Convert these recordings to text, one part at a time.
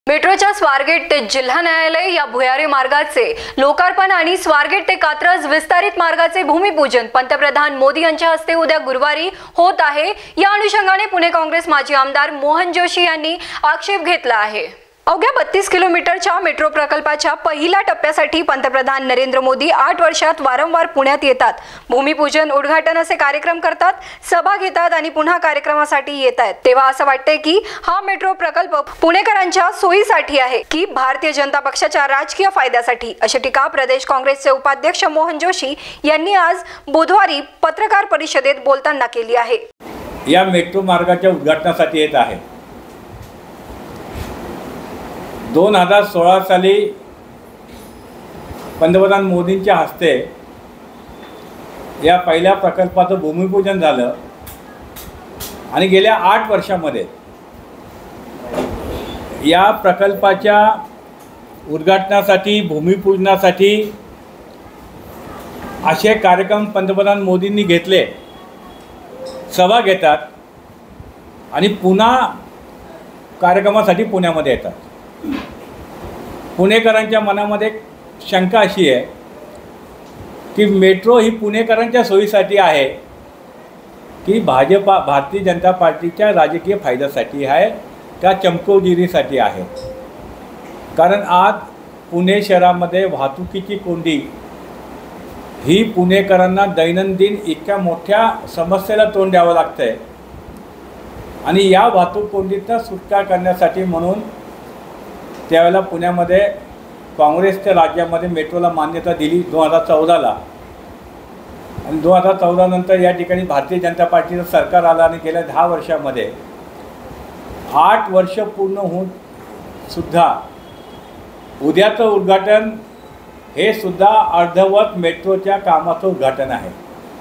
मेट्रोच्या स्वारगेट ते जिल्हा न्यायालय या भुयारी मार्गाचे लोकार्पण आणि स्वारगेट ते कात्रज विस्तारित मार्गाचे भूमिपूजन पंतप्रधान मोदी यांच्या हस्ते उद्या गुरुवारी होत आहे। या अनुषंगाने पुणे काँग्रेस माजी आमदार मोहन जोशी यांनी आक्षेप घेतला आहे। अवघ्या 32 किलोमीटरच्या मेट्रो प्रकल्पाच्या पहिल्या टप्प्यासाठी पंतप्रधान नरेंद्र मोदी 8 वर्षात वारंवार पुण्यात येतात, भूमिपूजन, उद्घाटन असे कार्यक्रम करतात, सभा घेतात आणि पुन्हा कार्यक्रमासाठी येतात। तेव्हा असं वाटतंय की हा मेट्रो प्रकल्प पुणेकरांच्या सोयीसाठी आहे की भारतीय जनता पक्षाच्या राजकीय फायद्यासाठी, अशी टीका प्रदेश काँग्रेसचे उपाध्यक्ष मोहन जोशी यांनी आज बुधवारी पत्रकार परिषदेत बोलताना केली आहे। या मेट्रो मार्गाच्या उद्घाटनासाठी येत आहे। 2016 साली पंतप्रधान मोदींच्या हस्ते या पहिल्या प्रकल्पाचं भूमिपूजन झालं आणि गेल्या 8 वर्षांमध्ये या प्रकल्पाच्या उद्घाटनासाठी, भूमिपूजनासाठी असे कार्यक्रम पंतप्रधान मोदींनी घेतले, सभा घेतात आणि पुन्हा कार्यक्रमासाठी पुण्यामध्ये येतात। पुणेकरांच्या मनामध्ये शंका अशी आहे की मेट्रो ही पुणेकरांच्या सोयीसाठी आहे की भारतीय जनता पार्टीच्या राजकीय फायद्यासाठी आहे का चमकोगिरीसाठी आहे। कारण आज पुणे शहरामध्ये वाहतुकीची कोंडी ही पुणेकरांना दैनंदिन इतक्या मोठ्या समस्येला तोंड द्यावं लागतं आहे आणि या वाहतूक कोंडीतनं सुटका करण्यासाठी म्हणून त्यावेळेला पुण्यामध्ये काँग्रेसच्या राज्यामध्ये मेट्रोला मान्यता दिली 2014ला आणि 2014 नंतर या ठिकाणी भारतीय जनता पार्टीचं सरकार आलं आणि गेल्या 10 वर्षामध्ये 8 वर्ष पूर्ण होऊन सुद्धा उद्याचं उद्घाटन हे सुद्धा अर्धवट मेट्रोच्या कामाचं उद्घाटन आहे।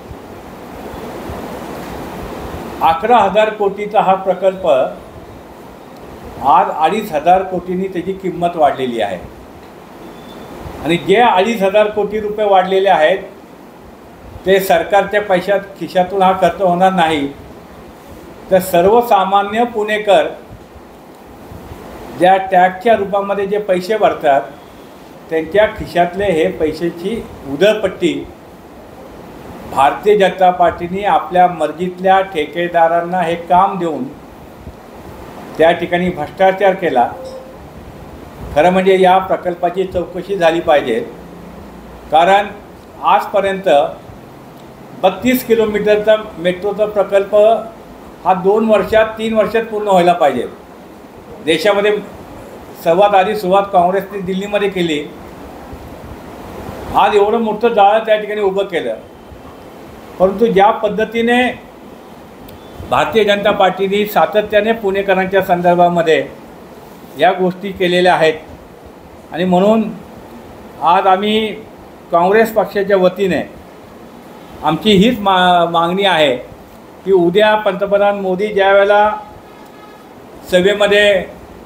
11,000 कोटीचा हा प्रकल्प आज 2,500 कोटींनी त्याची किंमत वाढलेली आहे आणि जे 2,500 कोटी रुपये वाढलेले आहेत ते सरकारच्या खिशातून हा खर्च होणार नाही, तर सर्वसामान्य पुणेकर ज्या टॅक्सच्या रूपामध्ये जे पैसे भरतात त्यांच्या खिशातले हे पैशाची उधळपट्टी भारतीय जनता पार्टीने आपल्या मर्जीतल्या ठेकेदारांना हे काम देऊन त्या ठिकाणी भ्रष्टाचार केला। खरं म्हणजे या प्रकल्पाची चौकशी झाली पाहिजे, कारण आजपर्यंत 32 किलोमीटरचा मेट्रोचा प्रकल्प हा 2 वर्षात 3 वर्षात पूर्ण व्हायला पाहिजे। देशामध्ये सर्वात आधी सुरुवात काँग्रेसने दिल्लीमध्ये केली, आज एवढं मोठं जाळं त्या ठिकाणी उभं केलं, परंतु ज्या पद्धतीने भारतीय जनता पार्टीने सातत्याने पुणेकरांच्या संदर्भामध्ये या गोष्टी केलेल्या आहेत आणि म्हणून आज आम्ही काँग्रेस पक्षाच्या वतीने आमची हीच मागणी आहे की उद्या पंतप्रधान मोदी ज्या वेळेला सभेमध्ये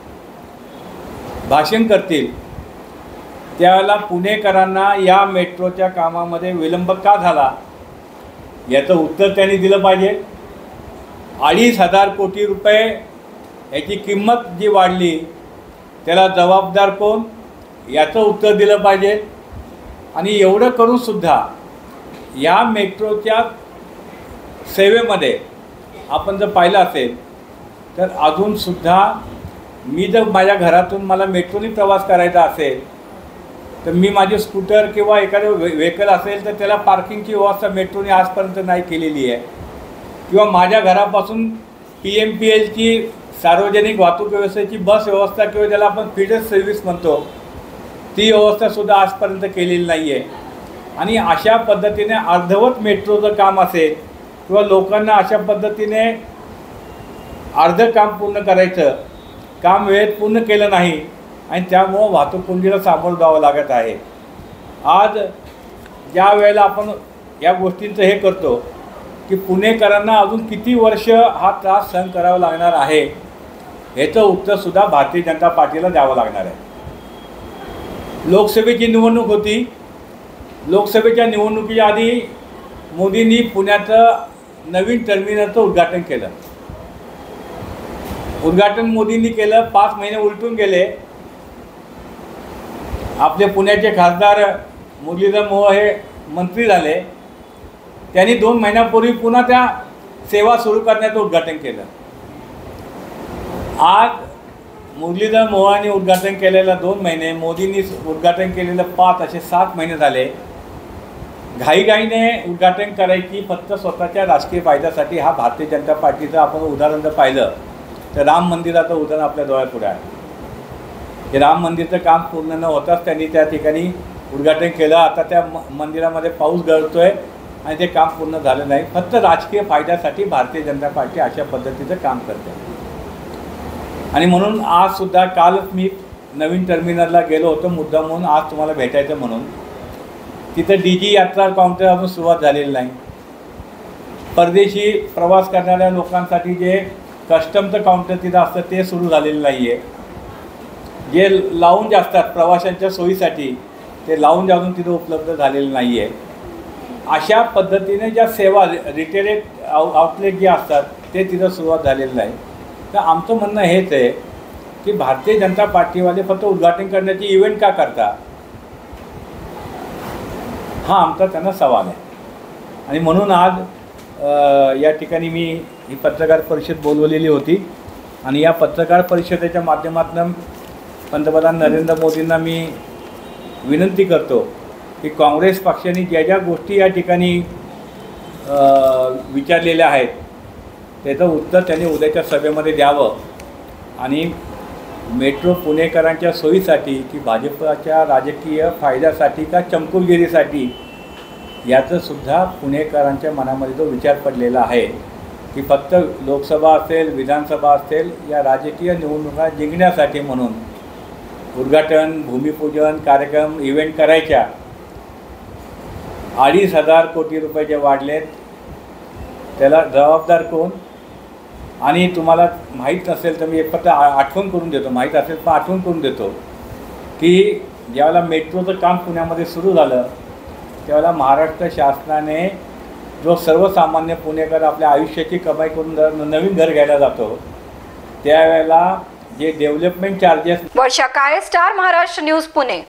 भाषण करतील त्यावेळेला पुणेकरांना या मेट्रोच्या कामामध्ये विलंब का झाला याचं उत्तर त्यांनी दिलं पाहिजे। 2,500 कोटी रुपये याची किंमत जी वाढली त्याला जबाबदार कोण याचं उत्तर दिलं पाहिजे आणि एवढं करूनसुद्धा या मेट्रोच्या सेवेमध्ये आपण जर पाहिलं असेल तर अजूनसुद्धा मी जर माझ्या घरातून मला मेट्रोने प्रवास करायचा असेल तर मी माझे स्कूटर किंवा एखादं व्हेकल असेल तर त्याला पार्किंगची व्यवस्था मेट्रोने आजपर्यंत नाही केलेली आहे किंवा माझ्या घरापासून PMPLची सार्वजनिक वाहतूक व्यवस्थेची बस व्यवस्था किंवा ज्याला आपण फीडर सर्व्हिस म्हणतो ती व्यवस्थासुद्धा आजपर्यंत केलेली नाही आहे आणि अशा पद्धतीने अर्धवट मेट्रोचं काम असेल किंवा लोकांना अशा पद्धतीने अर्धं काम पूर्ण करायचं, काम वेळेत पूर्ण केलं नाही आणि त्यामुळं वाहतूक कोंडीला सामोरं जावं लागत आहे। आज ज्या वेळेला आपण या गोष्टींचं हे करतो की पुणेकरांना अजून किती वर्ष हा त्रास सहन करावा लागणार आहे याचं उत्तरसुद्धा भारतीय जनता पार्टीला द्यावं लागणार आहे। लोकसभेची निवडणूक होती, लोकसभेच्या निवडणुकीच्या आधी मोदींनी पुण्याचं नवीन टर्मिनलचं उद्घाटन केलं। उद्घाटन मोदींनी केलं, 5 महिने उलटून गेले आपले पुण्याचे खासदार मुरलीधर मोहोळ हे मंत्री झाले, त्यांनी 2 महिन्यापूर्वी पुन्हा त्या सेवा सुरू करण्याचं उद्घाटन केलं. आज मुरलीधर मोहोळांनी उद्घाटन केलेलं 2 महिने, मोदींनी उद्घाटन केलेलं 5 असे 7 महिने झाले. घाईघाईने उद्घाटन करायची फक्त स्वतःच्या राजकीय फायद्यासाठी. हा भारतीय जनता पार्टीचं आपण उदाहरण जर पाहिलं तर राम मंदिराचं उदाहरण आपल्या डोळ्यापुढे आहे. हे राम मंदिरचं काम पूर्ण न होताच त्यांनी त्या ठिकाणी उद्घाटन केलं. आता त्या मंदिरामध्ये पाऊस गळतोय आणि ते काम पूर्ण झालं नाही. फक्त राजकीय फायद्यासाठी भारतीय जनता पार्टी अशा पद्धतीचं काम करते. आणि म्हणून आजसुद्धा कालच मी नवीन टर्मिनलला गेलो होतो मुद्दाम म्हणून, आज तुम्हाला भेटायचं म्हणून. तिथं DG यात्रा काउंटर अजून सुरुवात झालेली नाही. परदेशी प्रवास करणाऱ्या लोकांसाठी जे कस्टमचं काउंटर तिथं असतं ते सुरू झालेलं नाही आहे. जे लाऊंज असतात प्रवाशांच्या सोयीसाठी ते लाऊंज अजून तिथं उपलब्ध झालेलं नाही आहे. अशा पद्धतीने ज्या सेवा रिटेल आउटलेट जे असतात ते तिथं सुरुवात झालेलं नाही. तर आमचं म्हणणं हेच आहे की भारतीय जनता पार्टीवाले फक्त उद्घाटन करण्याची इव्हेंट का करता, हा आमचा त्यांना सवाल आहे. आणि म्हणून आज या ठिकाणी मी ही पत्रकार परिषद बोलवलेली होती. आणि या पत्रकार परिषदेच्या माध्यमातून पंतप्रधान नरेंद्र मोदींना मी विनंती करतो की काँग्रेस पक्षाने ज्या ज्या गोष्टी या ठिकाणी विचारलेल्या आहेत त्याचं उत्तर त्यांनी उद्याच्या सभेमध्ये द्यावं. आणि मेट्रो पुणेकरांच्या सोयीसाठी की भाजपच्या राजकीय फायद्यासाठी का चमकुलगिरीसाठी याचंसुद्धा पुणेकरांच्या मनामध्ये जो विचार पडलेला आहे की फक्त लोकसभा असेल विधानसभा असेल या राजकीय निवडणुका जिंकण्यासाठी म्हणून उद्घाटन भूमिपूजन कार्यक्रम इव्हेंट करायच्या. 2,500 कोटी रुपये जे वाढलेत त्याला जबाबदार कोण. आणि तुम्हाला माहीत नसेल तर मी फक्त आठवण करून देतो, माहीत असेल पण आठवण करून देतो की ज्यावेळेला मेट्रोचं काम पुण्यामध्ये सुरू झालं त्यावेळेला महाराष्ट्र शासनाने जो सर्वसामान्य पुणेकर आपल्या आयुष्याची कमाई करून नवीन घर घ्यायला जातो त्यावेळेला जे development charges. Varsha Kale, Star Maharashtra News, Pune.